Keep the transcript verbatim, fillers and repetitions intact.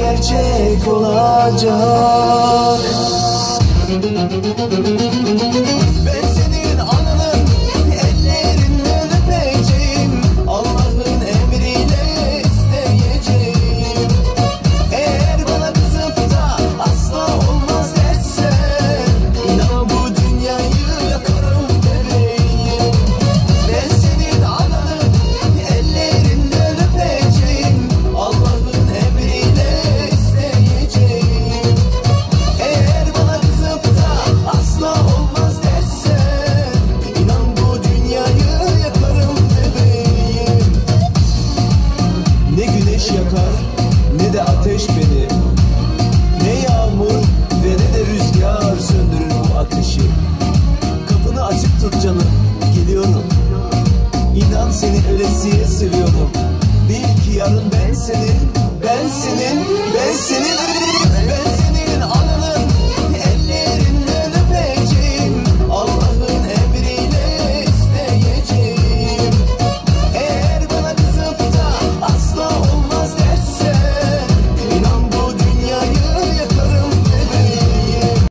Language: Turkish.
gerçek olacak. Ben senin ananın ellerinden öpeceğim, Allah'ın emriyle isteyeceğim. Eğer bana kızıp da asla olmaz dersen, inan bu dünyayı yakarım bebeğim. Ben senin ananın ellerinden öpeceğim, Allah'ın emriyle isteyeceğim. Eğer bana kızıp da asla olmaz dersen, inan bu dünyayı yakarım bebeğim. Ne güneş yakar ne de ateş beni, ne yağmur ve ne de rüzgar söndürür bu ateşi. Kapını açık tut canım, geliyorum. İnan seni ölesiye seviyorum. Bil ki yarın ben senin, ben senin, ben senin